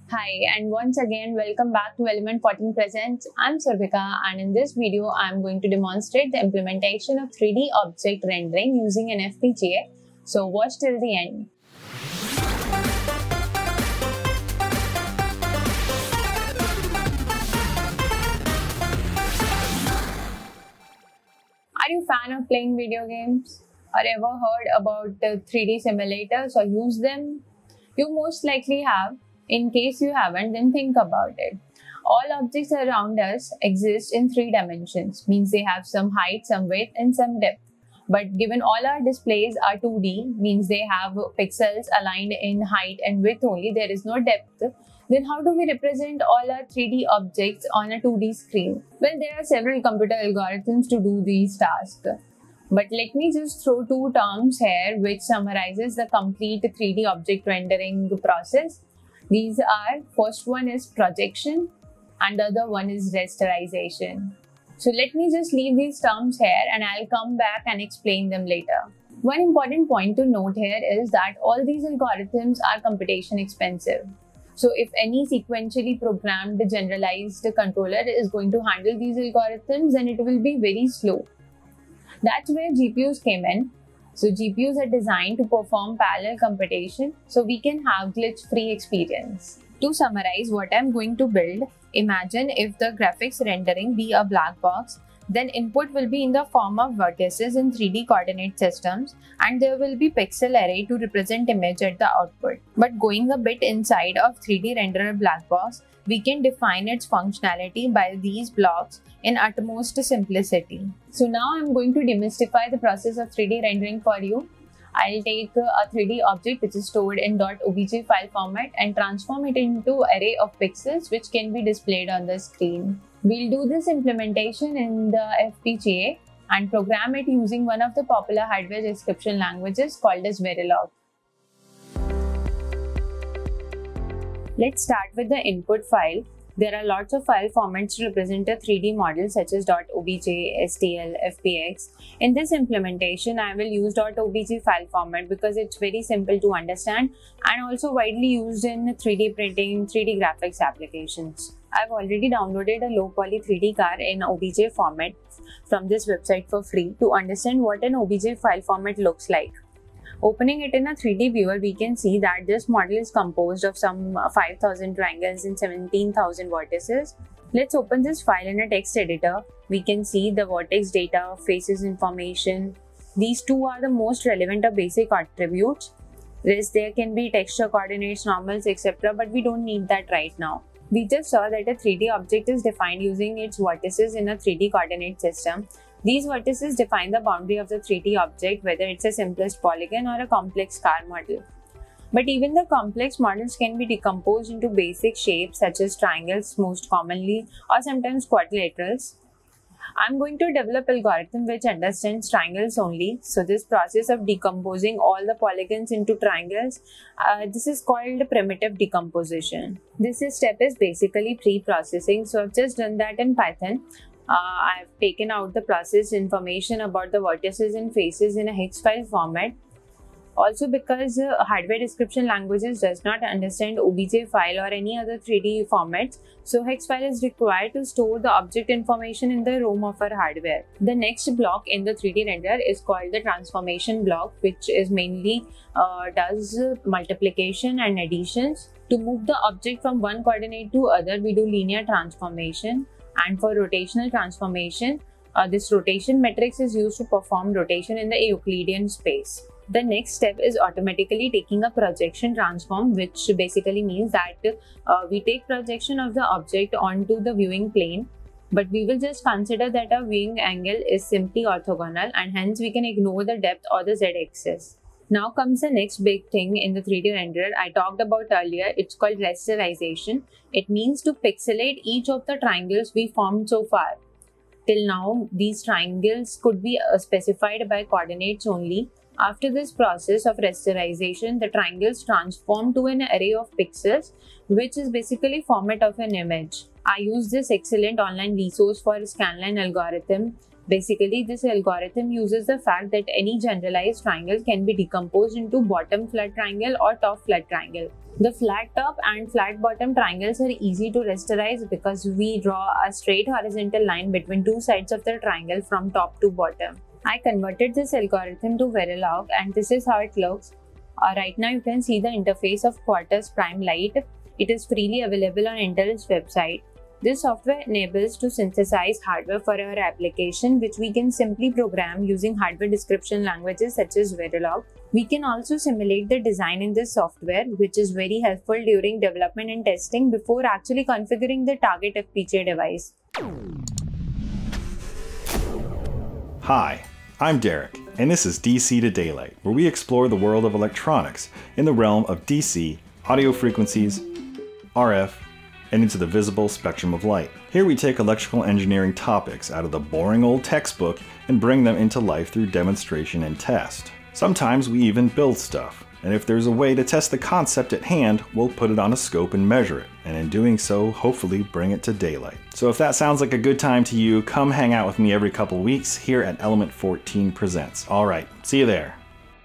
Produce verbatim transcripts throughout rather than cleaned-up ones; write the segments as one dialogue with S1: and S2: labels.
S1: Hi, and once again, welcome back to Element fourteen Presents. I'm Survika, and in this video, I'm going to demonstrate the implementation of three D object rendering using an F P G A. So watch till the end. Are you a fan of playing video games? Or ever heard about the three D simulators or use them? You most likely have. In case you haven't, then think about it. All objects around us exist in three dimensions, means they have some height, some width, and some depth. But given all our displays are two D, means they have pixels aligned in height and width only, there is no depth. Then how do we represent all our three D objects on a two D screen? Well, there are several computer algorithms to do these tasks. But let me just throw two terms here which summarizes the complete three D object rendering process. These are, first one is projection and the other one is rasterization. So let me just leave these terms here and I'll come back and explain them later. One important point to note here is that all these algorithms are computation expensive. So if any sequentially programmed generalized controller is going to handle these algorithms, then it will be very slow. That's where G P Us came in. So G P Us are designed to perform parallel computation so we can have glitch-free experience. To summarize what I'm going to build, imagine if the graphics rendering be a black box, then input will be in the form of vertices in three D coordinate systems and there will be pixel array to represent image at the output. But going a bit inside of three D renderer black box, we can define its functionality by these blocks in utmost simplicity. So now I'm going to demystify the process of three D rendering for you. I'll take a three D object which is stored in .obj file format and transform it into array of pixels which can be displayed on the screen. We'll do this implementation in the F P G A and program it using one of the popular hardware description languages called as verilog. Let's start with the input file. There are lots of file formats to represent a three D model such as .obj, S T L, F P X. In this implementation, I will use .obj file format because it's very simple to understand and also widely used in three D printing, three D graphics applications. I've already downloaded a low poly three D car in O B J format from this website for free to understand what an O B J file format looks like. Opening it in a three D viewer, we can see that this model is composed of some five thousand triangles and seventeen thousand vertices. Let's open this file in a text editor. We can see the vertex data, faces information. These two are the most relevant or basic attributes. Rest there can be texture coordinates, normals, et cetera. But we don't need that right now. We just saw that a three D object is defined using its vertices in a three D coordinate system. These vertices define the boundary of the three D object, whether it's a simplest polygon or a complex car model. But even the complex models can be decomposed into basic shapes such as triangles most commonly or sometimes quadrilaterals. I'm going to develop an algorithm which understands triangles only. So this process of decomposing all the polygons into triangles, uh, this is called primitive decomposition. This step is basically pre-processing. So I've just done that in Python. Uh, I've taken out the process information about the vertices and faces in a hex file format. Also because uh, hardware description languages does not understand O B J file or any other three D formats, so hex file is required to store the object information in the ROM of our hardware. The next block in the three D render is called the transformation block, which is mainly uh, does multiplication and additions. To move the object from one coordinate to other, we do linear transformation. And for rotational transformation, uh, this rotation matrix is used to perform rotation in the Euclidean space. The next step is automatically taking a projection transform, which basically means that uh, we take projection of the object onto the viewing plane, but we will just consider that our viewing angle is simply orthogonal and hence we can ignore the depth or the z-axis. Now comes the next big thing in the three D renderer I talked about earlier. It's called rasterization. It means to pixelate each of the triangles we formed so far. Till now, these triangles could be uh, specified by coordinates only. After this process of rasterization, the triangles transform to an array of pixels, which is basically format of an image. I use this excellent online resource for scanline algorithm Basically, this algorithm uses the fact that any generalized triangle can be decomposed into bottom flat triangle or top flat triangle. The flat top and flat bottom triangles are easy to rasterize because we draw a straight horizontal line between two sides of the triangle from top to bottom. I converted this algorithm to Verilog and this is how it looks. Uh, right now you can see the interface of Quartus Prime Lite. It is freely available on Intel's website. This software enables to synthesize hardware for our application, which we can simply program using hardware description languages such as Verilog. We can also simulate the design in this software, which is very helpful during development and testing before actually configuring the target F P G A device.
S2: Hi, I'm Derek, and this is D C to Daylight, where we explore the world of electronics in the realm of D C, audio frequencies, R F, and into the visible spectrum of light. Here we take electrical engineering topics out of the boring old textbook and bring them into life through demonstration and test. Sometimes we even build stuff, and if there's a way to test the concept at hand, we'll put it on a scope and measure it, and in doing so, hopefully bring it to daylight. So if that sounds like a good time to you, come hang out with me every couple weeks here at Element fourteen Presents. Alright, see you there.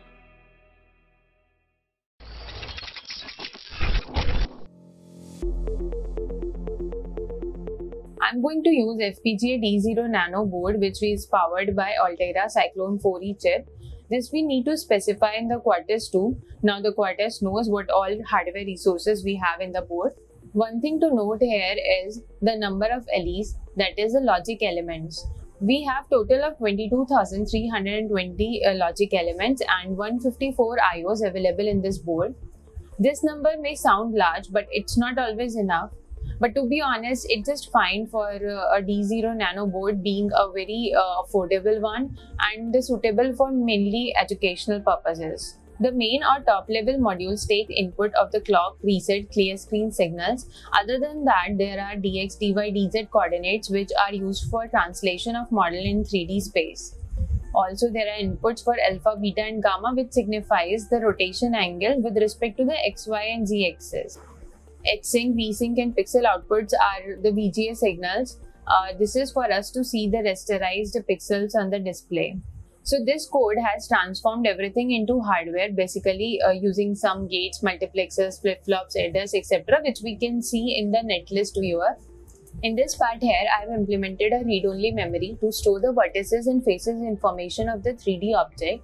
S1: I'm going to use F P G A D zero Nano board, which is powered by Altera Cyclone four E chip. This we need to specify in the Quartus too. Now the Quartus knows what all hardware resources we have in the board. One thing to note here is the number of L Es, that is the logic elements. We have total of twenty-two thousand three hundred twenty uh, logic elements and one hundred fifty-four I Os available in this board. This number may sound large, but it's not always enough. But to be honest, it's just fine for uh, a D zero Nano board being a very uh, affordable one and suitable for mainly educational purposes. The main or top level modules take input of the clock, reset, clear screen signals. Other than that, there are D X, D Y, D Z coordinates which are used for translation of model in three D space. Also, there are inputs for alpha, beta and gamma, which signifies the rotation angle with respect to the X, Y and Z axis. H-sync, V-sync and pixel outputs are the V G A signals. Uh, this is for us to see the rasterized pixels on the display. So this code has transformed everything into hardware, basically uh, using some gates, multiplexers, flip-flops, adders, et cetera, which we can see in the netlist viewer. In this part here, I have implemented a read-only memory to store the vertices and faces information of the three D object.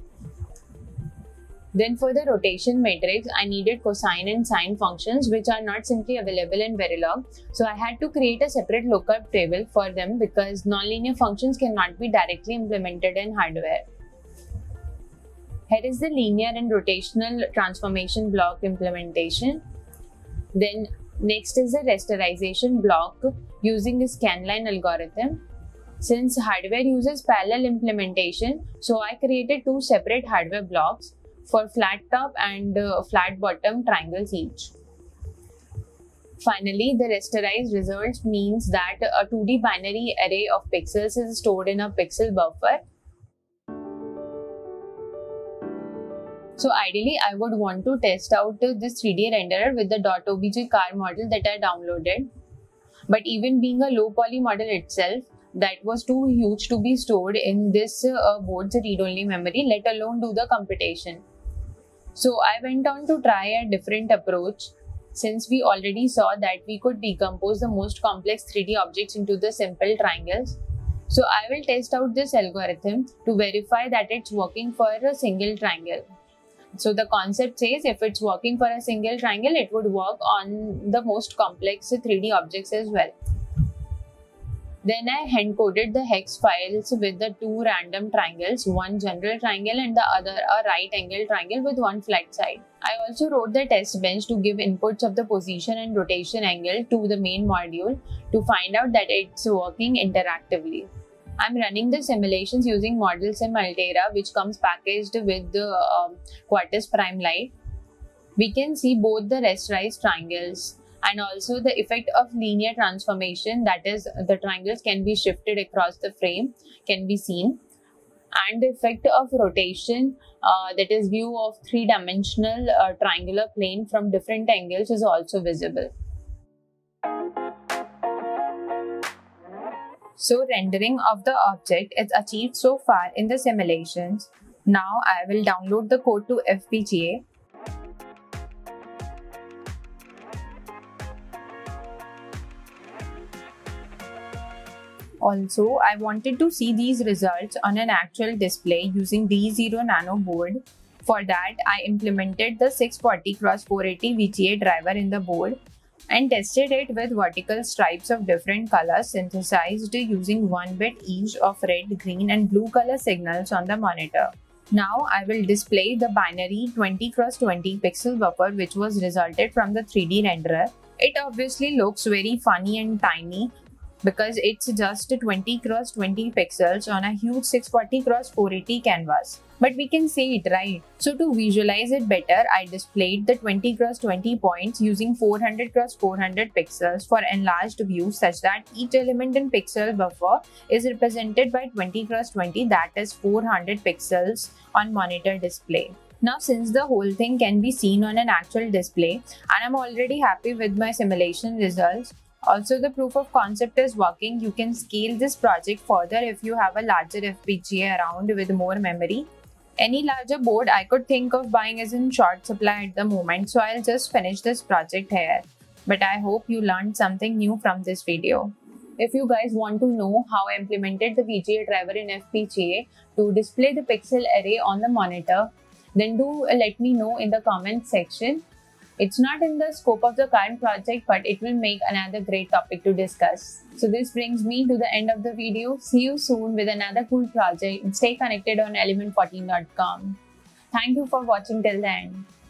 S1: Then for the rotation matrix, I needed cosine and sine functions which are not simply available in Verilog. So I had to create a separate lookup table for them because nonlinear functions cannot be directly implemented in hardware. Here is the linear and rotational transformation block implementation. Then next is the rasterization block using the scanline algorithm. Since hardware uses parallel implementation, so I created two separate hardware blocks for flat top and uh, flat bottom triangles each. Finally, the rasterized results means that a two D binary array of pixels is stored in a pixel buffer. So ideally, I would want to test out this three D renderer with the .obj car model that I downloaded. But even being a low poly model itself, that was too huge to be stored in this uh, board's read-only memory, let alone do the computation. So I went on to try a different approach, since we already saw that we could decompose the most complex three D objects into the simple triangles. So I will test out this algorithm to verify that it's working for a single triangle. So the concept says if it's working for a single triangle, it would work on the most complex three D objects as well. Then I hand-coded the hex files with the two random triangles, one general triangle and the other a right-angled triangle with one flat side. I also wrote the test bench to give inputs of the position and rotation angle to the main module to find out that it's working interactively. I'm running the simulations using Model Sim Altera, which comes packaged with the uh, Quartus Prime Lite. We can see both the rasterized triangles and also the effect of linear transformation, that is, the triangles can be shifted across the frame, can be seen. And the effect of rotation, uh, that is view of three-dimensional uh, triangular plane from different angles, is also visible. So rendering of the object is achieved so far in the simulations. Now I will download the code to F P G A. Also, I wanted to see these results on an actual display using D zero Nano board. For that, I implemented the six forty cross four eighty V G A driver in the board and tested it with vertical stripes of different colors synthesized using one bit each of red, green and blue color signals on the monitor. Now I will display the binary twenty cross twenty pixel buffer which was resulted from the three D renderer. It obviously looks very funny and tiny because it's just twenty cross twenty pixels on a huge six forty cross four eighty canvas. But we can see it, right? So to visualize it better, I displayed the twenty cross twenty points using four hundred cross four hundred pixels for enlarged views such that each element in pixel buffer is represented by twenty cross twenty, that is four hundred pixels on monitor display. Now since the whole thing can be seen on an actual display and I'm already happy with my simulation results, also the proof of concept is working, you can scale this project further if you have a larger F P G A around with more memory. Any larger board I could think of buying is in short supply at the moment, so I'll just finish this project here. But I hope you learned something new from this video. If you guys want to know how I implemented the V G A driver in F P G A to display the pixel array on the monitor, then do let me know in the comment section. It's not in the scope of the current project, but it will make another great topic to discuss. So this brings me to the end of the video. See you soon with another cool project and stay connected on element fourteen dot com. Thank you for watching till the end.